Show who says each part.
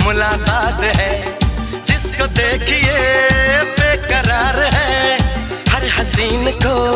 Speaker 1: मुलाकात है, जिसको देखिए बेकरार है, हर हसीन को